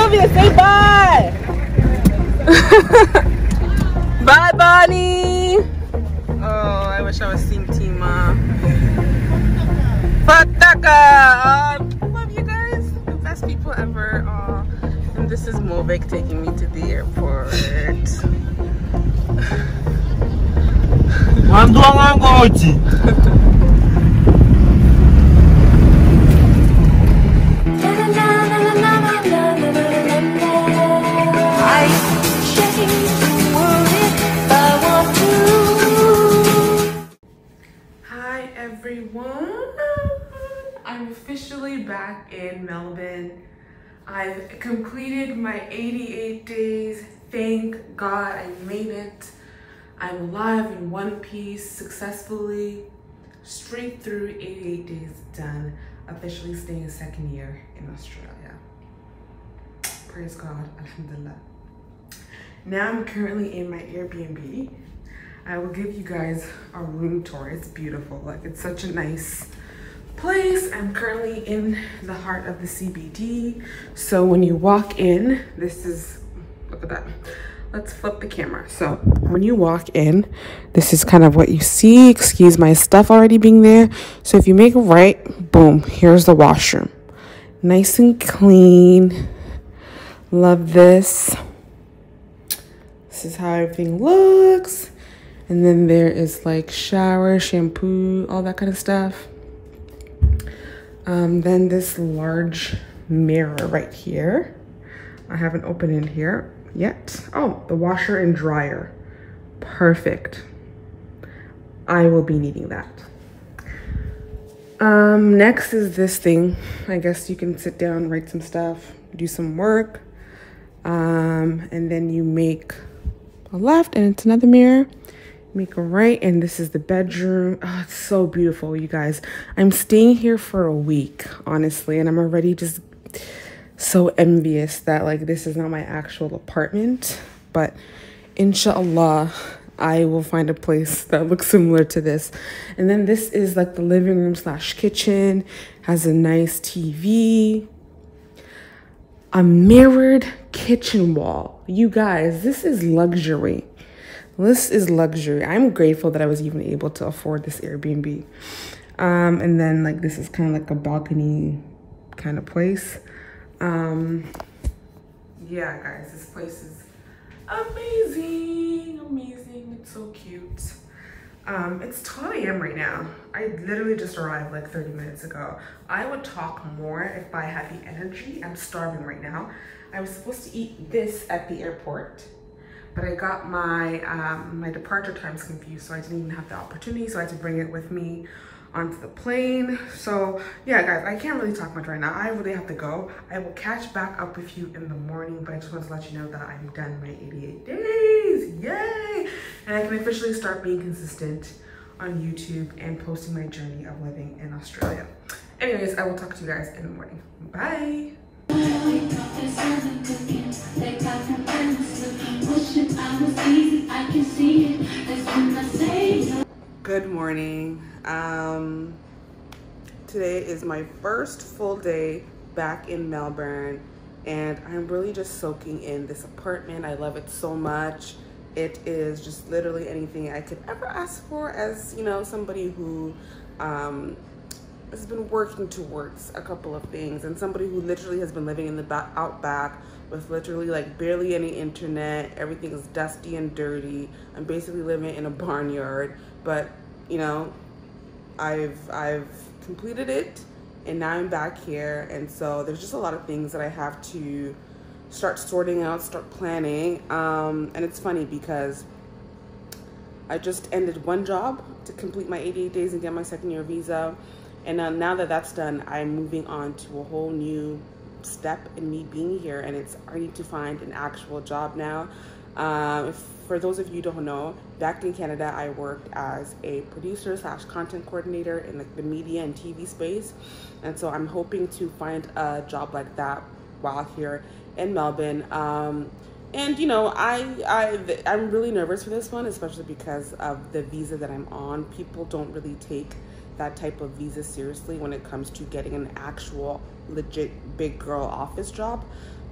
Sylvia, say bye. Bye, Bonnie. Oh, I wish I was seeing Tima. Fataka. Love you guys. The best people ever. And this is Movik taking me to the airport. Hi everyone, I'm officially back in Melbourne. I've completed my 88 days. Thank God I made it. I'm alive in one piece, successfully, straight through 88 days done, officially staying a second year in Australia. Praise God, alhamdulillah. Now I'm currently in my Airbnb. I will give you guys a room tour. It's beautiful, like it's such a nice place. I'm currently in the heart of the CBD. So when you walk in, this is, look at that. Let's flip the camera. So when you walk in, this is kind of what you see. Excuse my stuff already being there. So if you make a right, boom, here's the washroom. Nice and clean. Love this. This is how everything looks. And then there is like shower, shampoo, all that kind of stuff. Then this large mirror right here. I haven't opened in here yet. Oh, the washer and dryer. Perfect. I will be needing that. Next is this thing. I guess you can sit down, write some stuff, do some work. And then you make a left and it's another mirror. Make a right and this is the bedroom. Oh, it's so beautiful, you guys. I'm staying here for a week, honestly, and I'm already just so envious that like this is not my actual apartment, but inshallah I will find a place that looks similar to this. And then this is like the living room slash kitchen, has a nice TV, a mirrored kitchen wall. You guys, this is luxury. This is luxury. I'm grateful that I was even able to afford this Airbnb. And then like this is kind of like a balcony kind of place. Yeah, guys, this place is amazing, amazing. It's so cute. It's 12 a.m. right now. I literally just arrived like 30 minutes ago. I would talk more if I had the energy. I'm starving right now. I was supposed to eat this at the airport, but I got my my departure times confused, so I didn't even have the opportunity, so I had to bring it with me onto the plane. So yeah, guys, I can't really talk much right now. I really have to go. I will catch back up with you in the morning, but I just want to let you know that I'm done my 88 days. Yay! And I can officially start being consistent on YouTube and posting my journey of living in Australia. Anyways, I will talk to you guys in the morning. Bye! Good morning. Today is my first full day back in Melbourne, and I'm really just soaking in this apartment. I love it so much. It is just literally anything I could ever ask for as, you know, somebody who has been working towards a couple of things, and somebody who literally has been living in the outback with literally like barely any internet. Everything is dusty and dirty. I'm basically living in a barnyard, but you know, I've completed it, and now I'm back here, and so there's just a lot of things that I have to start sorting out, start planning. And it's funny because I just ended one job to complete my 88 days and get my second year visa. And now that that's done, I'm moving on to a whole new step in me being here, and it's I need to find an actual job now. For those of you who don't know, back in Canada, I worked as a producer slash content coordinator in the media and TV space. And so I'm hoping to find a job like that while here in Melbourne. And you know, I'm really nervous for this one, especially because of the visa that I'm on. People don't really take that type of visa seriously when it comes to getting an actual legit big girl office job.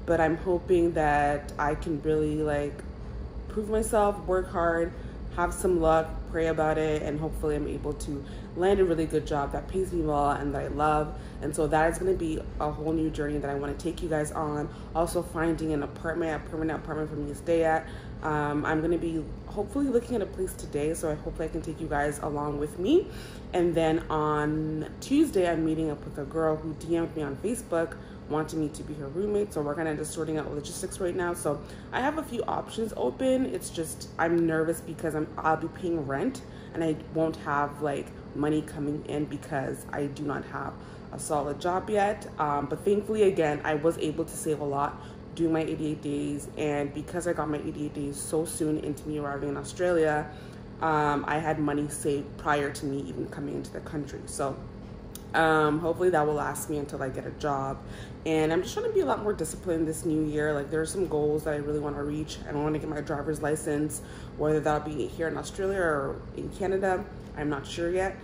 but I'm hoping that I can really like prove myself, work hard, have some luck, pray about it, and hopefully I'm able to land a really good job that pays me well and that I love. And so that is going to be a whole new journey that I want to take you guys on. Also finding an apartment, a permanent apartment for me to stay at. I'm going to be hopefully looking at a place today, so I hope I can take you guys along with me. And then on Tuesday, I'm meeting up with a girl who DM'd me on Facebook wanting me to be her roommate, so we're kind of just sorting out logistics right now. So I have a few options open. It's just I'm nervous because I'll be paying rent and I won't have like money coming in because I do not have a solid job yet. But thankfully, again, I was able to save a lot doing my 88 days, and because I got my 88 days so soon into me arriving in Australia, I had money saved prior to me even coming into the country. So hopefully that will last me until I get a job. And I'm just trying to be a lot more disciplined this new year. Like there are some goals that I really want to reach. I want to get my driver's license, whether that'll be here in Australia or in Canada. I'm not sure yet.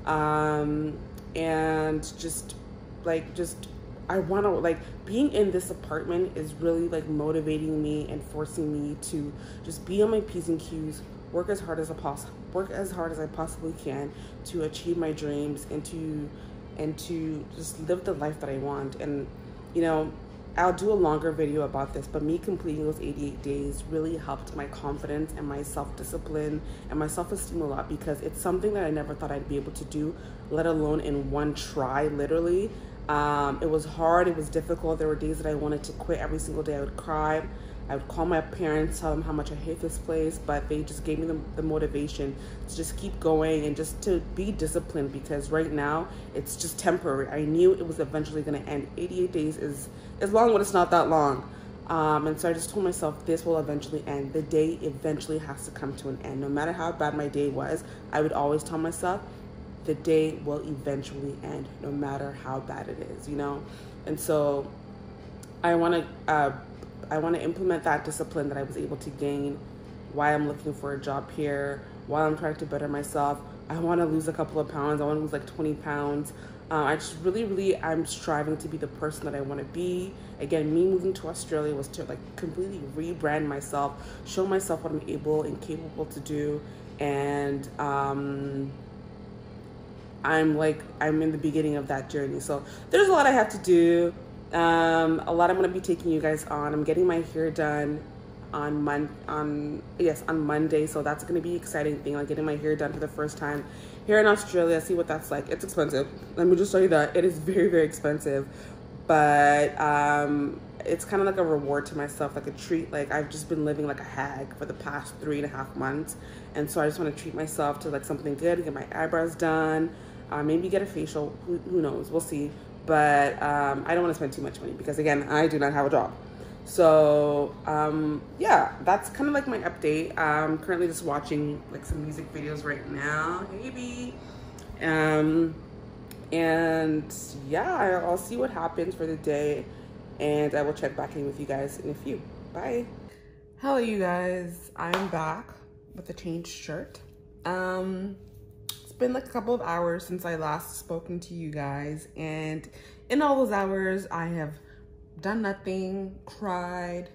And I want to, like, being in this apartment is really like motivating me and forcing me to just be on my P's and Q's, work as hard as I possibly can to achieve my dreams and to just live the life that I want. And you know, I'll do a longer video about this, but me completing those 88 days really helped my confidence and my self-discipline and my self-esteem a lot, because it's something that I never thought I'd be able to do, let alone in one try, literally. It was hard, it was difficult. There were days that I wanted to quit every single day. I would cry. I would call my parents, tell them how much I hate this place, but they just gave me the motivation to just keep going and just to be disciplined, because right now it's just temporary. I knew it was eventually going to end. 88 days is long, but it's not that long. And so I just told myself this will eventually end. The day eventually has to come to an end. No matter how bad my day was, I would always tell myself the day will eventually end, no matter how bad it is, you know? And so I want to implement that discipline that I was able to gain while I'm looking for a job here, while I'm trying to better myself. I want to lose a couple of pounds. I want to lose like 20 pounds. I just really, I'm striving to be the person that I want to be. Again, me moving to Australia was to like completely rebrand myself, show myself what I'm able and capable to do. And I'm in the beginning of that journey. So there's a lot I have to do. A lot I'm going to be taking you guys on. I'm getting my hair done on Monday, so that's going to be an exciting thing, like getting my hair done for the first time here in Australia. See what that's like. It's expensive. Let me just tell you that it is very, very expensive, but it's kind of like a reward to myself, like a treat. Like I've just been living like a hag for the past 3.5 months, and so I just want to treat myself to like something good, get my eyebrows done, maybe get a facial. Who knows? We'll see. But I don't want to spend too much money because, again, I do not have a job. So, yeah, that's kind of like my update. I'm currently just watching like some music videos right now. Maybe. And yeah, I'll see what happens for the day. And I will check back in with you guys in a few. Bye. Hello, you guys. I'm back with a changed shirt. It's been like a couple of hours since I last spoken to you guys, and in all those hours I have done nothing, cried,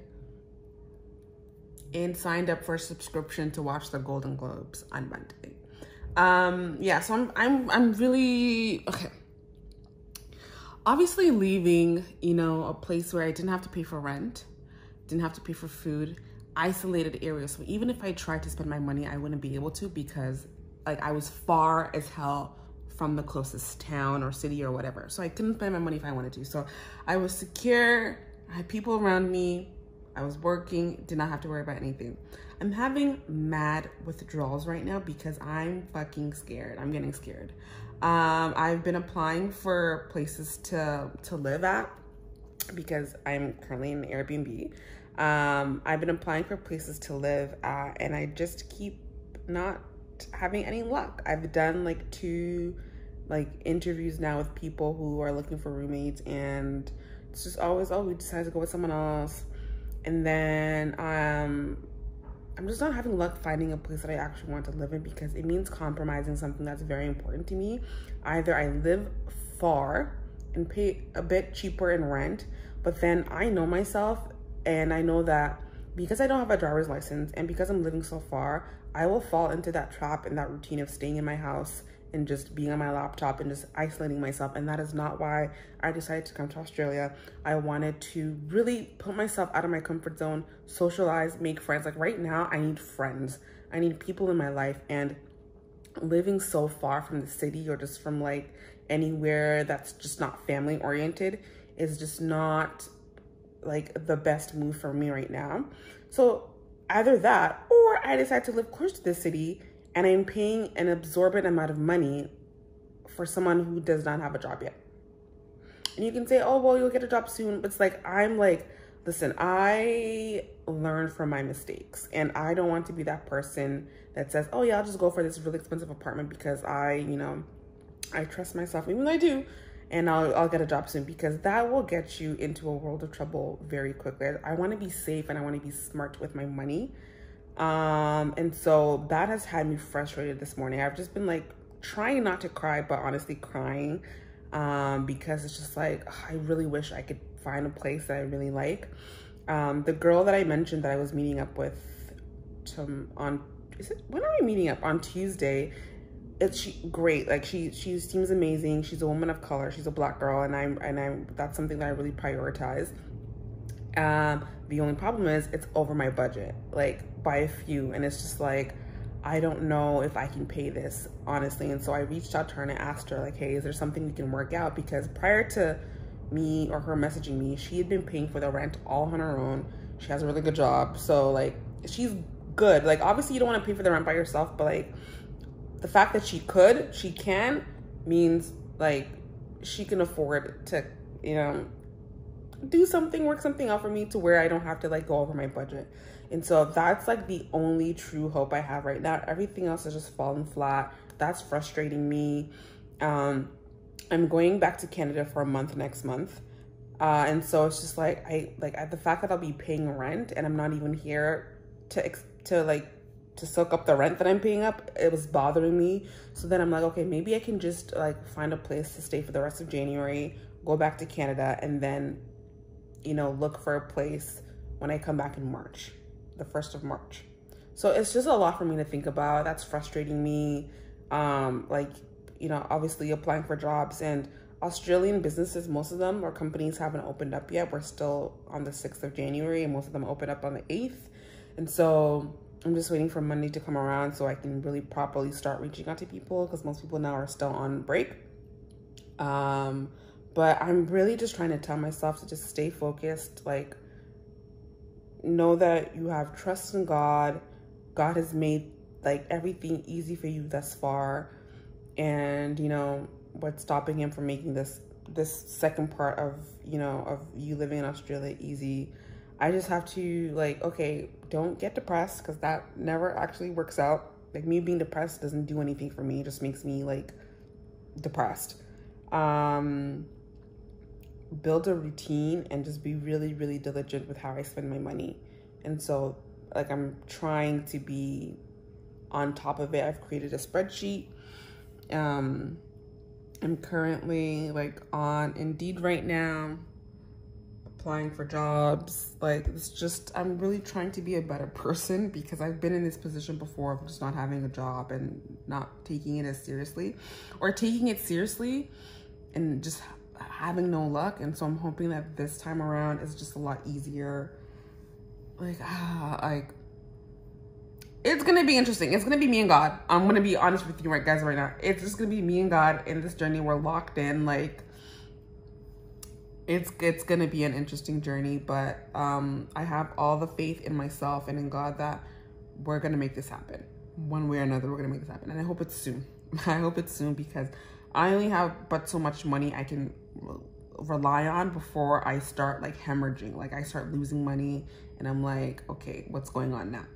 and signed up for a subscription to watch the Golden Globes on Monday. Yeah, so I'm really okay. Obviously leaving, you know, a place where I didn't have to pay for rent, didn't have to pay for food, isolated area. So even if I tried to spend my money, I wouldn't be able to, because like I was far as hell from the closest town or city or whatever. So I couldn't spend my money if I wanted to. So I was secure, I had people around me, I was working, did not have to worry about anything. I'm having mad withdrawals right now because I'm fucking scared. I'm getting scared. I've been applying for places to live at because I'm currently in Airbnb. I've been applying for places to live at, and I just keep not having any luck. I've done like 2 interviews now with people who are looking for roommates, and it's just always, oh, we decided to go with someone else. And then I'm just not having luck finding a place that I actually want to live in, because it means compromising something that's very important to me. Either I live far and pay a bit cheaper in rent. But then I know myself, and I know that because I don't have a driver's license and because I'm living so far, I will fall into that trap and that routine of staying in my house and just being on my laptop and just isolating myself. And that is not why I decided to come to Australia. I wanted to really put myself out of my comfort zone, socialize, make friends. Like right now, I need friends. I need people in my life. And living so far from the city or just from like anywhere that's just not family oriented is just not like the best move for me right now. So either that, or I decide to live close to the city and I'm paying an absorbent amount of money for someone who does not have a job yet. And you can say, oh, well, you'll get a job soon. But it's like, I'm like, listen, I learn from my mistakes. And I don't want to be that person that says, oh yeah, I'll just go for this really expensive apartment because I trust myself, even though I do, and I'll get a job soon, because that will get you into a world of trouble very quickly. I want to be safe and I want to be smart with my money. And so that has had me frustrated this morning. I've just been like trying not to cry, but honestly crying, because it's just like, I really wish I could find a place that I really like. The girl that I mentioned that I was meeting up with when are we meeting up? On Tuesday. Great. Like she seems amazing. She's a woman of color. She's a Black girl, and that's something that I really prioritize. The only problem is it's over my budget, like by a few, and it's just like, I don't know if I can pay this, honestly. And so I reached out to her and I asked her, like, hey, is there something we can work out? Because prior to me or her messaging me, she had been paying for the rent all on her own. She has a really good job, so like she's good. Like obviously you don't want to pay for the rent by yourself, but like the fact that she can means like she can afford to, do something, work something out for me to where I don't have to like go over my budget. And so that's like the only true hope I have right now. Everything else is just falling flat. That's frustrating me. I'm going back to Canada for a month next month. And so it's just like, the fact that I'll be paying rent and I'm not even here to soak up the rent that I'm paying up, it was bothering me. So then I'm like, okay, maybe I can just like find a place to stay for the rest of January, go back to Canada, and then, look for a place when I come back in March, the 1st of March. So it's just a lot for me to think about. That's frustrating me. Obviously applying for jobs, and Australian businesses, most of them or companies haven't opened up yet. We're still on the 6th of January and most of them open up on the 8th. And so I'm just waiting for Monday to come around so I can really properly start reaching out to people, because most people now are still on break. But I'm really just trying to tell myself to just stay focused, like know that you have trust in God. God has made like everything easy for you thus far. And, what's stopping him from making this second part of, of you living in Australia easy. I just have to like, okay, don't get depressed, because that never actually works out. Like me being depressed doesn't do anything for me. It just makes me like depressed. Build a routine and just be really, really diligent with how I spend my money. And so like I'm trying to be on top of it. I've created a spreadsheet. I'm currently like on Indeed right now, applying for jobs. Like it's just, I'm really trying to be a better person, because I've been in this position before of just not having a job and not taking it as seriously, or taking it seriously and just having no luck. And so I'm hoping that this time around is just a lot easier. It's gonna be interesting. It's gonna be me and God. I'm gonna be honest with you guys right now. It's just gonna be me and God in this journey. We're locked in. Like it's gonna be an interesting journey, but I have all the faith in myself and in God that we're gonna make this happen. One way or another, we're gonna make this happen. And I hope it's soon. I hope it's soon, because I only have but so much money I can rely on before I start like hemorrhaging. Like I start losing money and I'm like, okay, what's going on now?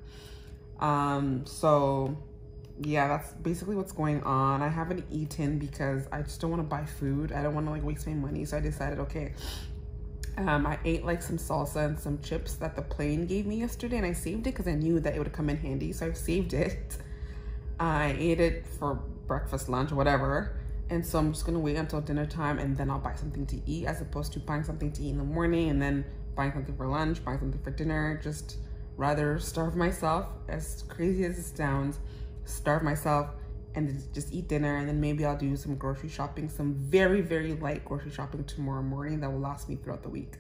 So yeah, that's basically what's going on. I haven't eaten because I just don't want to buy food. I don't want to like waste my money. So I decided, okay, I ate like some salsa and some chips that the plane gave me yesterday, and I saved it because I knew that it would come in handy. So I saved it. I ate it for breakfast, lunch, whatever. And so I'm just gonna wait until dinner time and then I'll buy something to eat, as opposed to buying something to eat in the morning and then buying something for lunch, buying something for dinner. Just rather starve myself, as crazy as it sounds, starve myself and just eat dinner, and then maybe I'll do some grocery shopping, some very, very light grocery shopping tomorrow morning that will last me throughout the week.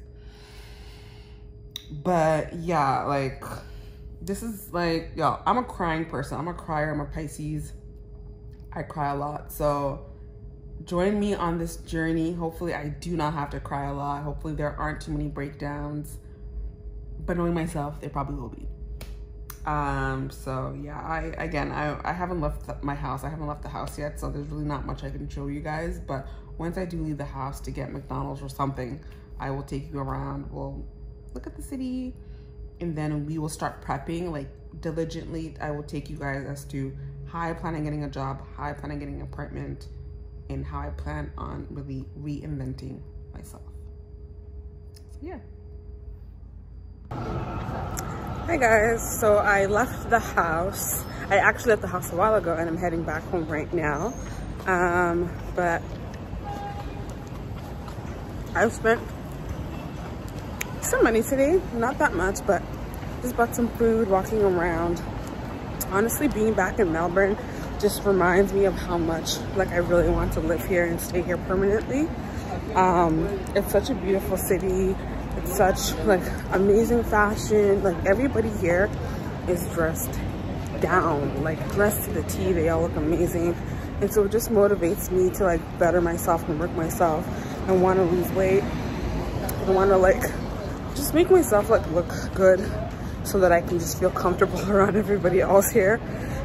But yeah, like, this is like, yo, I'm a crying person. I'm a crier, I'm a Pisces. I cry a lot. So join me on this journey. Hopefully I do not have to cry a lot. Hopefully there aren't too many breakdowns. But knowing myself, there probably will be. So yeah, I haven't left my house. I haven't left the house yet, so there's really not much I can show you guys. But once I do leave the house to get McDonald's or something, I will take you around. We'll look at the city, and then we will start prepping, like, diligently. I will take you guys as to how I plan on getting a job, how I plan on getting an apartment, and how I plan on really reinventing myself. So yeah. Hi guys, so I left the house. I actually left the house a while ago and I'm heading back home right now. But I've spent some money today, not that much, but just bought some food, walking around. Honestly, being back in Melbourne just reminds me of how much, like, I really want to live here and stay here permanently. It's such a beautiful city. It's such, like, amazing fashion. Like, everybody here is dressed down, like, dressed to the T. They all look amazing. And so it just motivates me to, like, better myself and work myself. I want to lose weight. I want to, like, just make myself, like, look good so that I can just feel comfortable around everybody else here.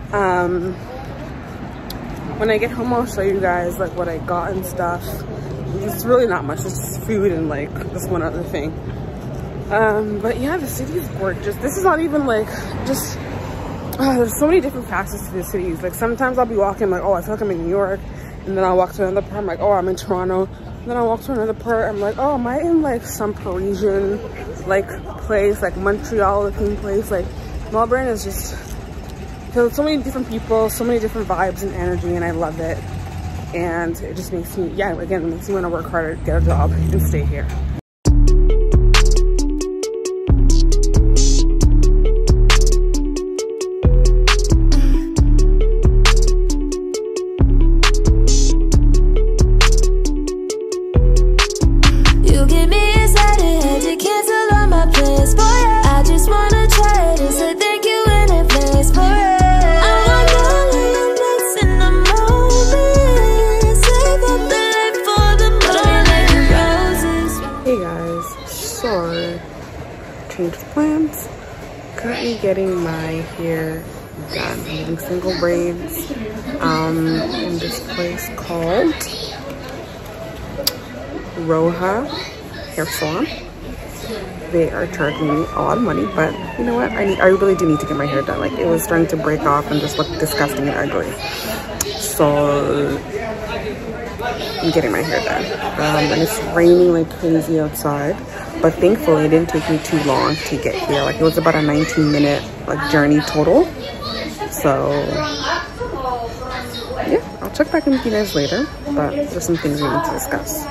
When I get home, I'll show you guys, like, what I got and stuff. It's really not much, it's just food and, like, this one other thing. But yeah, the city is gorgeous. This is not even, like, just, there's so many different facets to the cities. Like, sometimes I'll be walking, like, oh, I feel like I'm in New York. And then I'll walk to another part, I'm like, oh, I'm in Toronto. And then I'll walk to another part, I'm like, oh, am I in, like, some Parisian, like, place, like, Montreal-looking place? Like, Melbourne is just, there's so many different people, so many different vibes and energy, and I love it. And it just makes me, yeah, again, it makes me want to work harder, get a job, and stay here. You get me excited, you cancel on my plans, boy. I just wanna try it and say thank you in advance, boy. I want all of your nuts in the moment. Save up the light for the morning like roses. Hey guys, so change of plans. Currently getting my hair done. I'm getting single braids in this place called Roja Hair Salon. They are charging me a lot of money, but you know what? I really do need to get my hair done. Like, it was starting to break off and just look disgusting and ugly. So I'm getting my hair done. And it's raining like crazy outside, but thankfully it didn't take me too long to get here. Like, it was about a 19-minute like journey total. So yeah, I'll check back in with you guys later, but there's some things we need to discuss.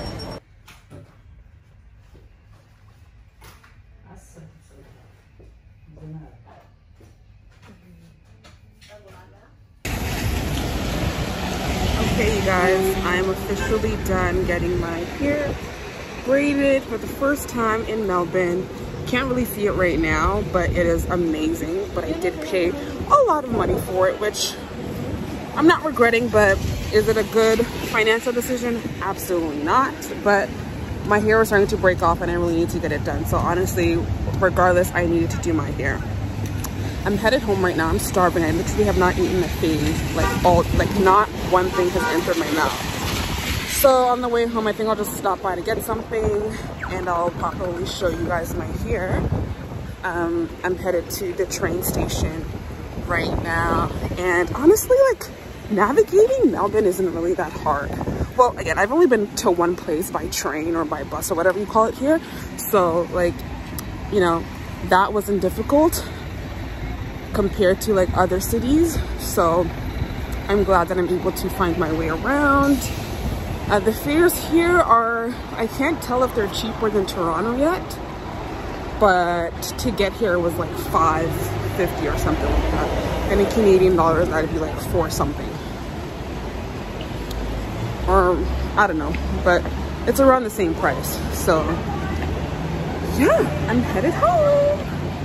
Okay, you guys, I'm officially done getting my hair braided for the first time in Melbourne. Can't really see it right now, but it is amazing. But I did pay a lot of money for it, which I'm not regretting, but is it a good financial decision? Absolutely not. But my hair was starting to break off and I really need to get it done. So honestly, regardless, I needed to do my hair. I'm headed home right now. I'm starving. I literally have not eaten a thing, like not one thing has entered my mouth. So on the way home, I think I'll just stop by to get something and I'll probably show you guys my hair. I'm headed to the train station right now. And honestly, like, navigating Melbourne isn't really that hard. Well, again, I've only been to one place by train or by bus or whatever you call it here. So, like, you know, that wasn't difficult compared to like other cities. So I'm glad that I'm able to find my way around. The fares here are, I can't tell if they're cheaper than Toronto yet, but to get here was like $5.50 or something like that. And in Canadian dollars, that'd be like 4 something. Or I don't know, but it's around the same price. So yeah, I'm headed home.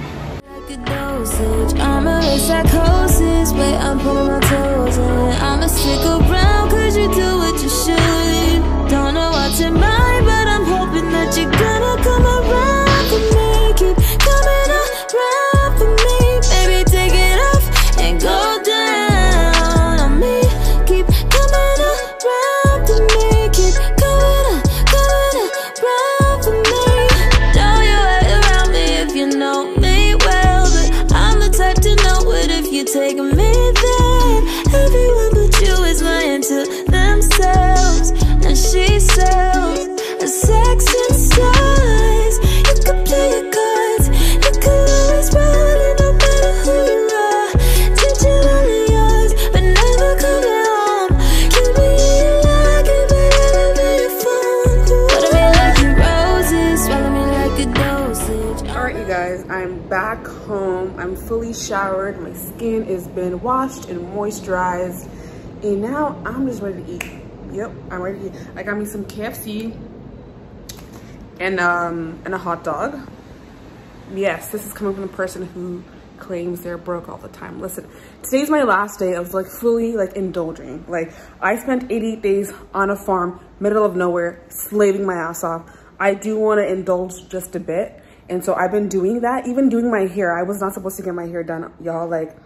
I'm a psychosis, wait, I'm putting my toes in. I'ma stick around cause you do what you should. Don't know what's in mind, but I'm hoping that you're gonna come around for me. Keep coming around for me. Baby, take it off and go down on me. Keep coming around for me. Keep coming around for me. Throw your head around me if you know me well, but I'm the type to know what if you take me there. Everyone but you is lying to themselves, and she sells a sex and size. You could play your cards, you could always run it, no matter who you are. Attention only yours, but never coming home. Keep me in your life, keep it out of your phone. Water me like your roses, swallow me like a dosage. All right, you guys, I'm back home. I'm fully showered. My skin has been washed and moisturized, and now I'm just ready to eat. Yep, I'm ready to eat. I got me some KFC and a hot dog. Yes, this is coming from the person who claims they're broke all the time. Listen, today's my last day of like fully like indulging. Like, I spent 88 days on a farm, middle of nowhere, slaving my ass off. I do want to indulge just a bit, and so I've been doing that. Even doing my hair, I was not supposed to get my hair done, y'all. Like,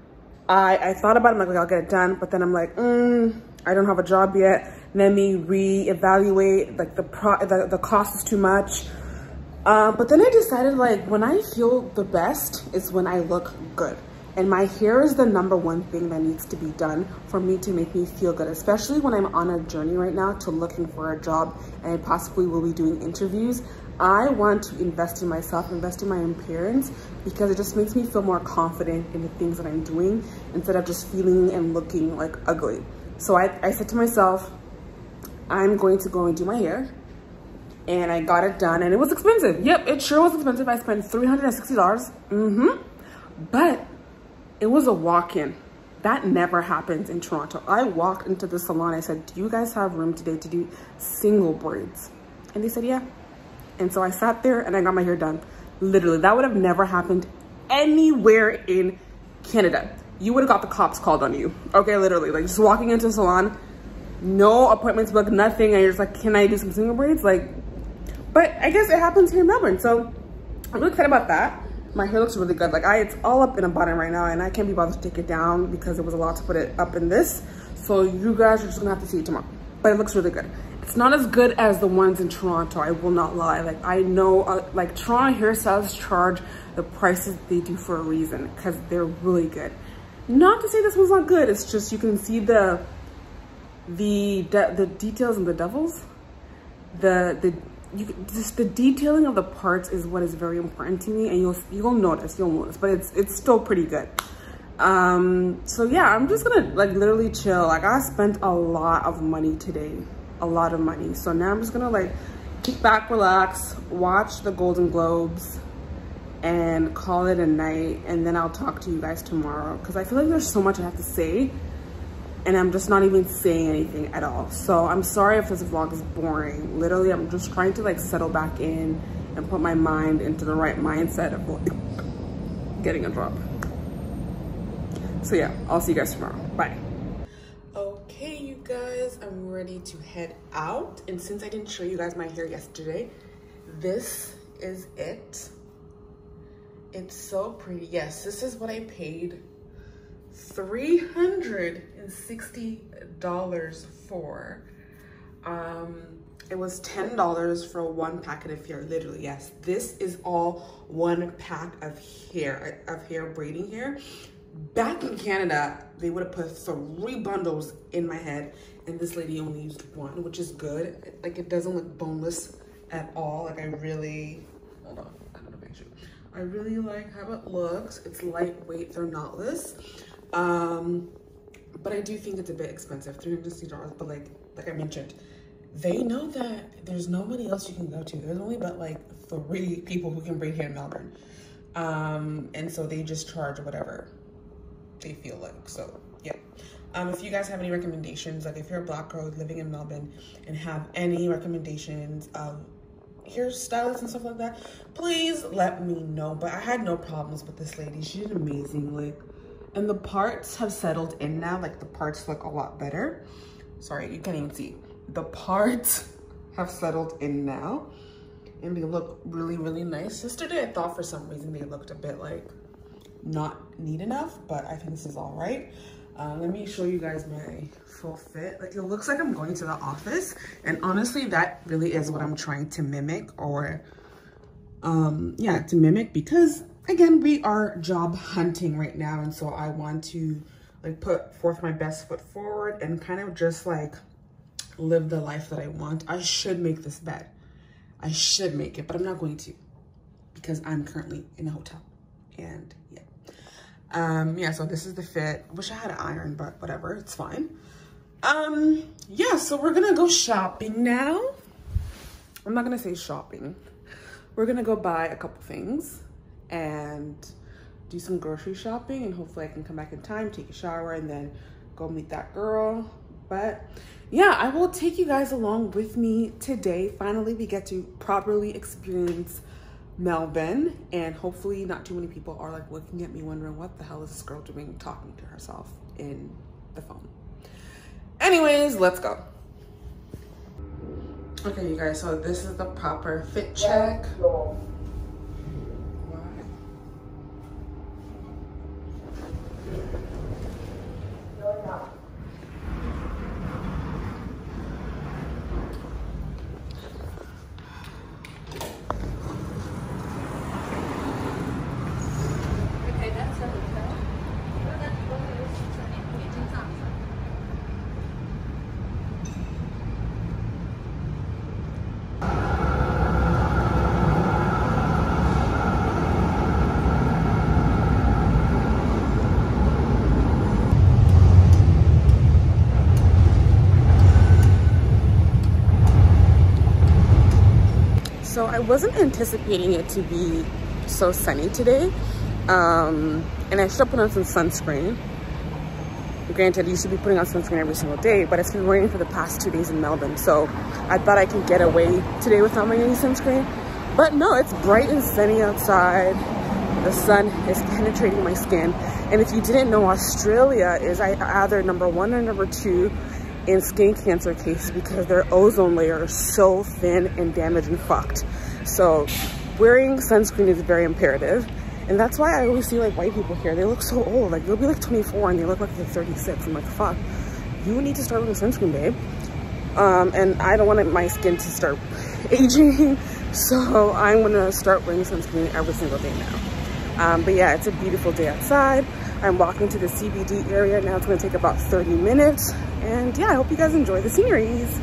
I thought about it, I'm like, I'll get it done, but then I'm like, I don't have a job yet. Let me reevaluate, like the cost is too much. But then I decided, like, when I feel the best is when I look good. And my hair is the #1 thing that needs to be done for me to make me feel good, especially when I'm on a journey right now to looking for a job, and I possibly will be doing interviews. I want to invest in myself, invest in my appearance, because it just makes me feel more confident in the things that I'm doing instead of just feeling and looking like ugly. So I said to myself, I'm going to go and do my hair, and I got it done, and it was expensive. Yep, it sure was expensive. I spent $360. But it was a walk-in. That never happens in Toronto. I walked into the salon. I said, do you guys have room today to do single braids? And they said, yeah. And so I sat there and I got my hair done. Literally, that would have never happened anywhere in Canada. You would have got the cops called on you. Okay, literally, like just walking into a salon, no appointments booked, nothing. And you're just like, can I do some single braids? Like, but I guess it happens here in Melbourne. So I'm really excited about that. My hair looks really good. Like, it's all up in a bun right now, and I can't be bothered to take it down because it was a lot to put it up in this. So you guys are just gonna have to see it tomorrow. But it looks really good. It's not as good as the ones in Toronto, I will not lie. Like, I know, like, Toronto hairstylists charge the prices they do for a reason, because they're really good. Not to say this one's not good, it's just you can see the details and the devils. Just the detailing of the parts is what is very important to me, and you'll notice, but it's still pretty good. So yeah, I'm just gonna like literally chill. Like, I spent a lot of money today, a lot of money. So now I'm just gonna like kick back, relax, watch the Golden Globes, and call it a night. And then I'll talk to you guys tomorrow, because I feel like there's so much I have to say, and I'm just not even saying anything at all. So I'm sorry if this vlog is boring. Literally, I'm just trying to like settle back in and put my mind into the right mindset of like getting a job. So yeah, I'll see you guys tomorrow. Bye. Okay, you guys, I'm ready to head out. And since I didn't show you guys my hair yesterday, this is it. It's so pretty. Yes, this is what I paid $360 for. It was $10 for one packet of hair. Literally, yes, this is all one pack of hair braiding hair. Back in Canada, they would have put 3 bundles in my head, and this lady only used 1, which is good. Like, it doesn't look boneless at all. Like, I really, hold on, I gotta make sure. I really like how it looks. It's lightweight, they're knotless. but I do think it's a bit expensive, $360. But like I mentioned, they know that there's nobody else you can go to. There's only but like 3 people who can braid hair in Melbourne. And so they just charge whatever they feel like. So yeah. If you guys have any recommendations, like if you're a Black girl living in Melbourne and have any recommendations of hairstylists and stuff like that, please let me know. But I had no problems with this lady. She did amazing. Like, and the parts have settled in now. Like the parts look a lot better. Sorry, you can't even see. The parts have settled in now and they look really, really nice. Yesterday I thought for some reason they looked a bit like not neat enough, but I think this is all right. Let me show you guys my full fit. Like, it looks like I'm going to the office, and honestly that really is what I'm trying to mimic, or yeah, to mimic, because again, we are job hunting right now, and so I want to like put forth my best foot forward and kind of just like live the life that I want. I should make this bed. I should make it, but I'm not going to because I'm currently in a hotel. And yeah. Yeah, so this is the fit. Wish I had an iron, but whatever, it's fine. Yeah, so we're gonna go shopping now. I'm not gonna say shopping. We're gonna go buy a couple things and do some grocery shopping, and hopefully I can come back in time, take a shower, and then go meet that girl. But yeah, I will take you guys along with me today. Finally, we get to properly experience Melbourne, and hopefully not too many people are like looking at me wondering what the hell is this girl doing talking to herself in the phone. Anyways, let's go. Okay, you guys, so this is the proper fit check. So I wasn't anticipating it to be so sunny today, and I should have put on some sunscreen. Granted, you should be putting on sunscreen every single day, but it's been raining for the past 2 days in Melbourne, so I thought I could get away today without wearing any sunscreen. But no, it's bright and sunny outside. The sun is penetrating my skin, and if you didn't know, Australia is either #1 or #2 in skin cancer cases because their ozone layer is so thin and damaged and fucked. So wearing sunscreen is very imperative, and that's why I always see like white people here. They look so old. Like, they'll be like 24 and they look like they're 36. I'm like, fuck, you need to start with sunscreen, babe. And I don't want my skin to start aging, so I'm gonna start wearing sunscreen every single day now. But yeah, it's a beautiful day outside. I'm walking to the CBD area now. It's gonna take about 30 minutes. And yeah, I hope you guys enjoy the sceneries.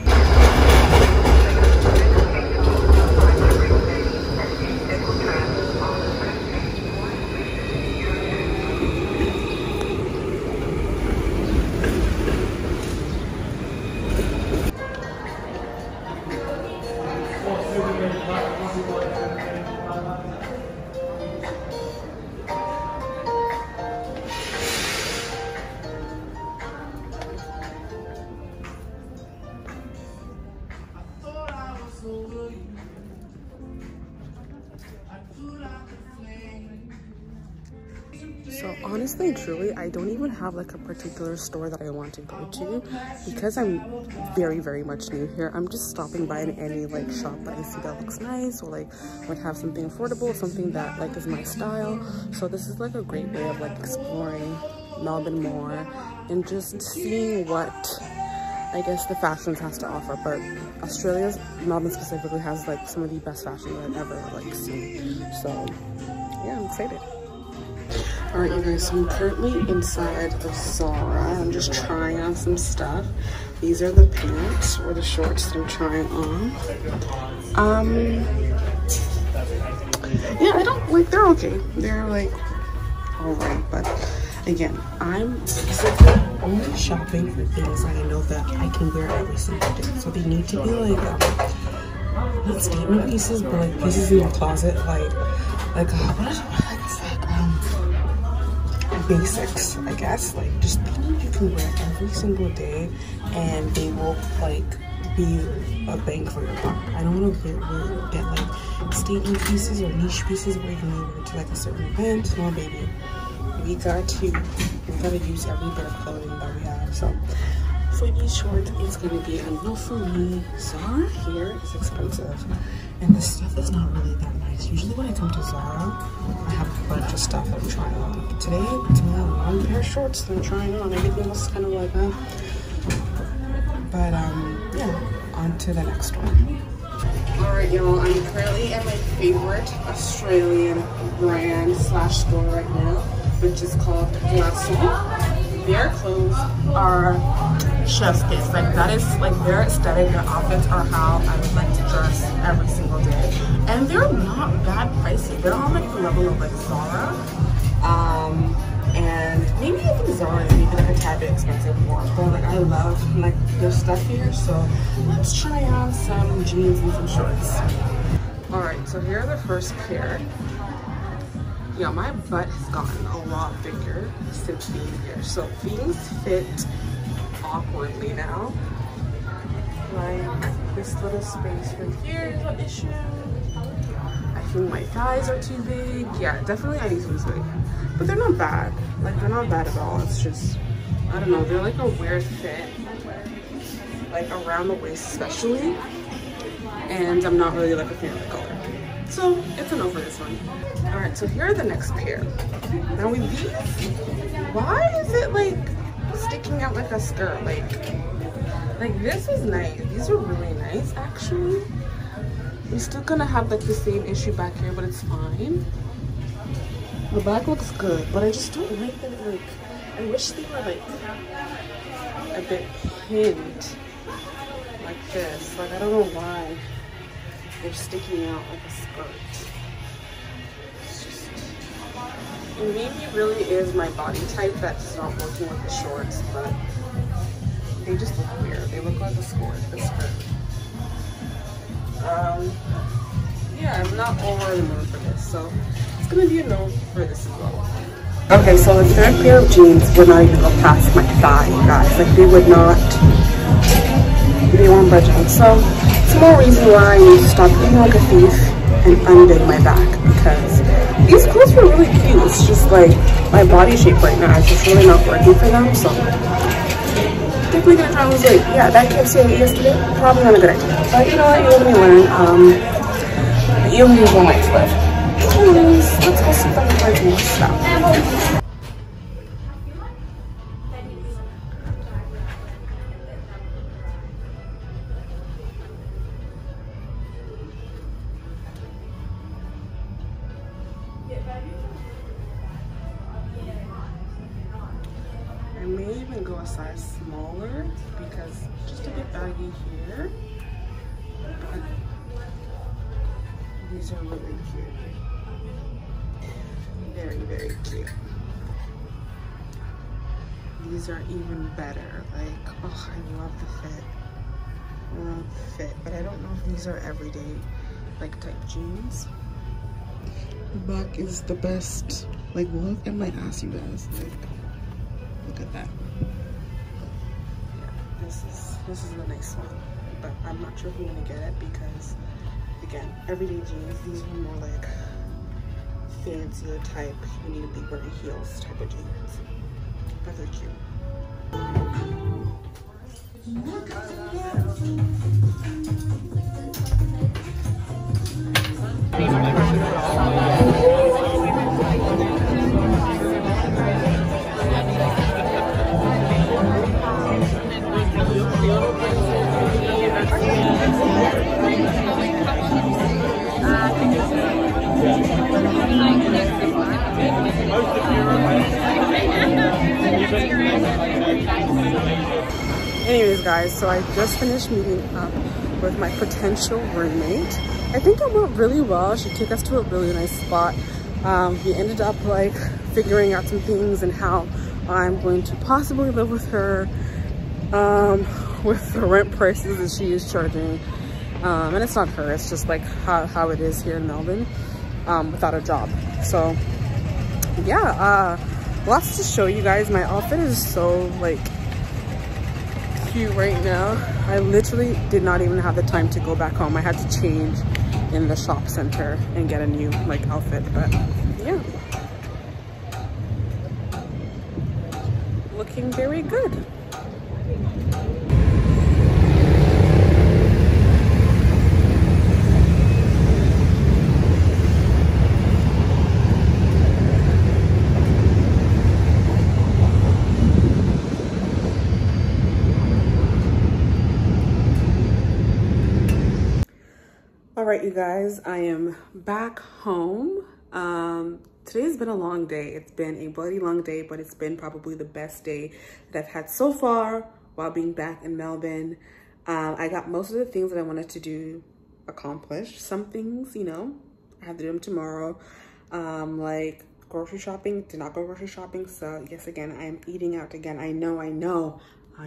So honestly and truly, I don't even have like a particular store that I want to go to because I'm very, very much new here. I'm just stopping by in any like shop that I see that looks nice, or like would have something affordable, something that like is my style. So this is like a great way of like exploring Melbourne more and just seeing what I guess the fashions has to offer. But Australia's, Melbourne specifically, has like some of the best fashion that I've ever like seen. So yeah, I'm excited. All right, you guys, so I'm currently inside of Zara. I'm just trying on some stuff. These are the pants or the shorts that I'm trying on. Yeah, I don't like, they're okay. They're like all right, but again, I'm basically only shopping for things I know that I can wear every single day. So they need to be like, not statement pieces, but like pieces in your closet, like basics, I guess, like just things you can wear every single day and they will like be a bang for your buck. I don't want to get like statement pieces or niche pieces where you can wear to like a certain event. No, baby, we gotta use every bit of clothing that we have. So for these shorts, it's gonna be a no for me. Zara here is expensive and the stuff is not really that nice. Usually when I come to Zara, I have a bunch of stuff I'm trying on. But today, it's only one pair of shorts that I'm trying on. Everything else is kind of like, But yeah, on to the next one. All right, y'all, I'm currently at my favorite Australian brand / store right now, which is called Glassol. Their clothes are chef's kiss. Like that is like their aesthetic, their outfits are how I would like to dress every single day. And they're not that pricey. They're on like the level of like Zara. And maybe even Zara is maybe like a tad bit expensive more. But like I love like their stuff here. So let's try on some jeans and some shorts. All right, so here are the first pair. Yeah, my butt has gotten a lot bigger since being here. So things fit awkwardly now. Like this little space right here is an issue. I think my thighs are too big. Yeah, definitely I need to lose weight. But they're not bad. Like they're not bad at all. It's just, I don't know, they're like a weird fit. Like around the waist especially. And I'm not really like a fan of the color. So it's a no for this one. All right, so here are the next pair. Now with these, why is it like sticking out like a skirt? Like this is nice. These are really nice actually. We're still gonna have like the same issue back here, but it's fine. The back looks good, but I just don't like that. Like I wish they were like a bit pinned like this. Like I don't know why they're sticking out like a skirt. It maybe really is my body type that's not working with the shorts, but they just look weird. They look like a skirt. Yeah, I'm not over the moon for this, so it's gonna be a no for this as well. Okay, so the third pair of jeans would not even go past my thigh, guys. Like they weren't budging. So it's more reason why I need to stop eating like a thief and unbig my back, because these clothes were really cute. It's just like my body shape right now is just really not working for them. So definitely gonna try and lose weight. Yeah, that KFC I ate yesterday, probably not a good idea. But you know what, you live and you learn. You only use one life, but anyways, let's go see if I can find more stuff. I may even go a size smaller because just a bit baggy here. But these are really cute. Very, very cute. These are even better. Like, oh, I love the fit. I love the fit, but I don't know if these are everyday like type jeans. The back is the best. Like, look at my ass, you guys. Like, look at that. Yeah, this is a nice one, but I'm not sure if I'm gonna get it because, again, everyday jeans. These are more like fancier type. You need to be wearing heels type of jeans. But they're cute. Anyways, guys, so I just finished meeting up with my potential roommate. I think it went really well. She took us to a really nice spot. We ended up like figuring out some things and how I'm going to possibly live with her with the rent prices that she is charging. And it's not her, it's just like how it is here in Melbourne without a job. So yeah, lots to show you guys. My outfit is so like cute right now. I literally did not even have the time to go back home. I had to change in the shop center and get a new like outfit, but yeah, looking very good. All right, you guys, I am back home. Today's been a long day. It's been a bloody long day, but it's been probably the best day that I've had so far while being back in Melbourne. I got most of the things that I wanted to do accomplished. Some things, you know, I have to do them tomorrow. Like grocery shopping, did not go grocery shopping. So yes, again, I am eating out again. I know.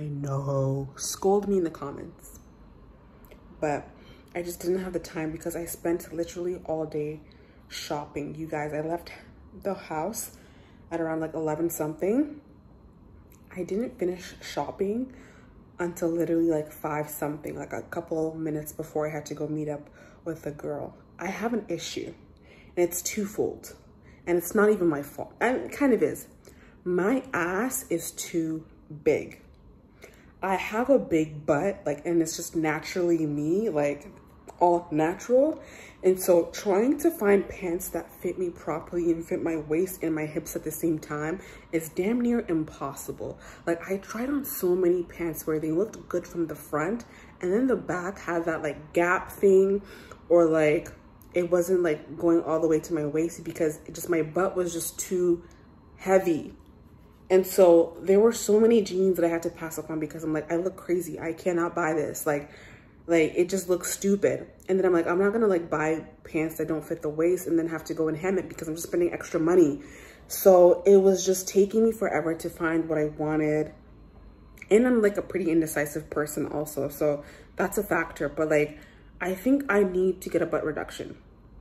Scold me in the comments. But I just didn't have the time because I spent literally all day shopping. You guys, I left the house at around like 11 something. I didn't finish shopping until literally like 5 something, like a couple minutes before I had to go meet up with a girl. I have an issue and it's twofold, and it's not even my fault. And it kind of is. My ass is too big. I have a big butt, like, and it's just naturally me, like all natural. And so trying to find pants that fit me properly and fit my waist and my hips at the same time is damn near impossible. Like, I tried on so many pants where they looked good from the front and then the back had that like gap thing, or like it wasn't like going all the way to my waist because it just, my butt was just too heavy. And so there were so many jeans that I had to pass up on because I'm like, I look crazy. I cannot buy this. Like it just looks stupid. And then I'm like, I'm not gonna like buy pants that don't fit the waist and then have to go and hem it because I'm just spending extra money. So it was just taking me forever to find what I wanted. And I'm like a pretty indecisive person also. So that's a factor. But like, I think I need to get a butt reduction.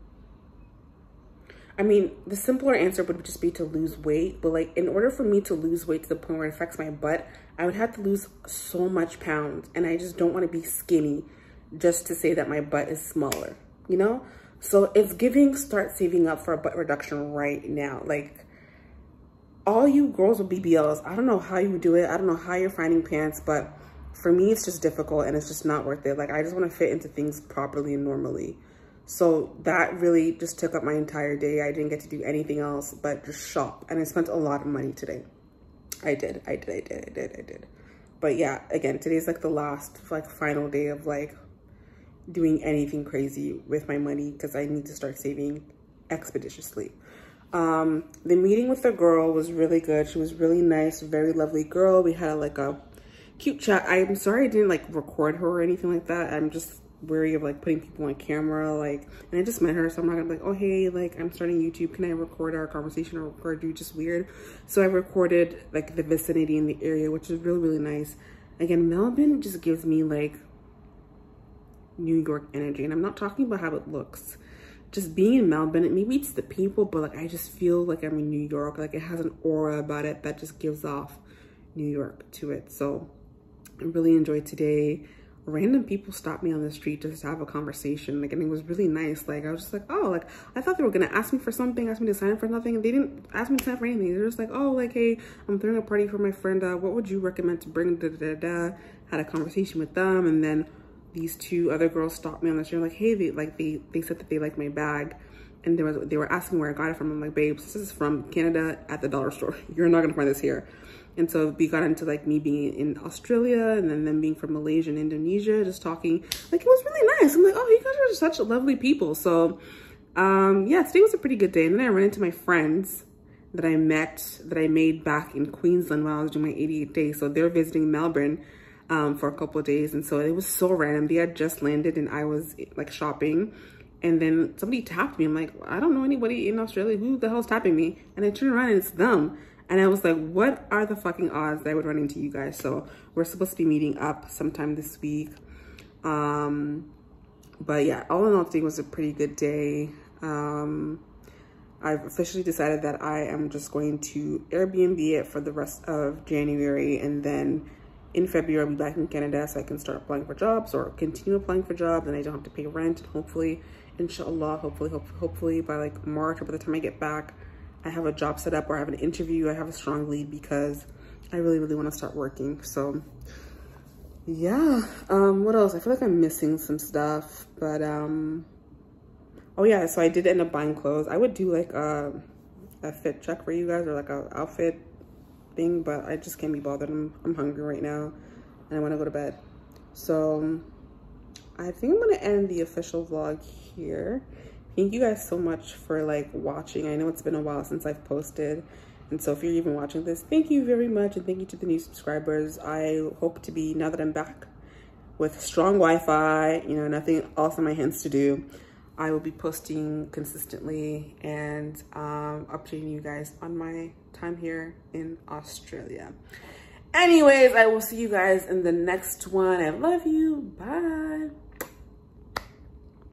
I mean, the simpler answer would just be to lose weight, but like in order for me to lose weight to the point where it affects my butt, I would have to lose so much pounds, and I just don't want to be skinny just to say that my butt is smaller, you know? So it's giving, start saving up for a butt reduction right now. Like, all you girls with BBLs, I don't know how you do it. I don't know how you're finding pants, but for me, it's just difficult and it's just not worth it. Like, I just want to fit into things properly and normally. So that really just took up my entire day. I didn't get to do anything else but just shop. And I spent a lot of money today. I did. But yeah, again, today's like the last, like final day of like doing anything crazy with my money because I need to start saving expeditiously. The meeting with the girl was really good. She was really nice, very lovely girl. We had like a cute chat. I'm sorry I didn't like record her or anything like that. I'm just wary of like putting people on camera, like, and I just met her, so I'm not gonna be like, oh hey, like I'm starting YouTube, can I record our conversation or record you? Just weird. So I recorded like the vicinity in the area, which is really nice. Again, Melbourne just gives me like New York energy, and I'm not talking about how it looks. Just being in Melbourne, maybe it's the people, but like I just feel like I'm in New York. Like it has an aura about it that just gives off New York to it. So I really enjoyed today. Random people stopped me on the street just to have a conversation, like, and it was really nice. Like I was just like, oh, like I thought they were gonna ask me for something, ask me to sign up for nothing, and they didn't ask me to sign up for anything. They're just like, oh, like, hey, I'm throwing a party for my friend, what would you recommend to bring? Had a conversation with them, and then these two other girls stopped me on the street, like, hey, they said that they like my bag, and they were asking where I got it from. I'm like, babes, this is from Canada at the dollar store. You're not gonna find this here. And so we got into like me being in Australia and then them being from Malaysia and Indonesia, just talking. Like, it was really nice. I'm like, oh, you guys are such lovely people. So yeah, today was a pretty good day. And then I ran into my friends that I made back in Queensland while I was doing my 88 days. So they're visiting Melbourne for a couple of days. And so it was so random. They had just landed and I was like shopping. And then somebody tapped me. I'm like, I don't know anybody in Australia. Who the hell's tapping me? And I turn around and it's them. And I was like, what are the fucking odds that I would run into you guys? So we're supposed to be meeting up sometime this week. But yeah, all in all, today was a pretty good day. I've officially decided that I am just going to Airbnb it for the rest of January, and then in February I'll be back in Canada so I can start applying for jobs or continue applying for jobs, and I don't have to pay rent. And hopefully, inshallah, hopefully by like March or by the time I get back, I have a job set up or I have an interview. I have a strong lead because I really want to start working. So yeah, what else? I feel like I'm missing some stuff, but oh yeah, so I did end up buying clothes. I would do like a fit check for you guys, or like a outfit thing, but I just can't be bothered. I'm hungry right now and I want to go to bed. So I think I'm gonna end the official vlog here. Thank you guys so much for like watching. I know it's been a while since I've posted, and so if you're even watching this, thank you very much, and thank you to the new subscribers. I hope to be, now that I'm back with strong Wi-Fi, you know, nothing else on my hands to do, I will be posting consistently and updating you guys on my time here in Australia. Anyways, I will see you guys in the next one. I love you. Bye.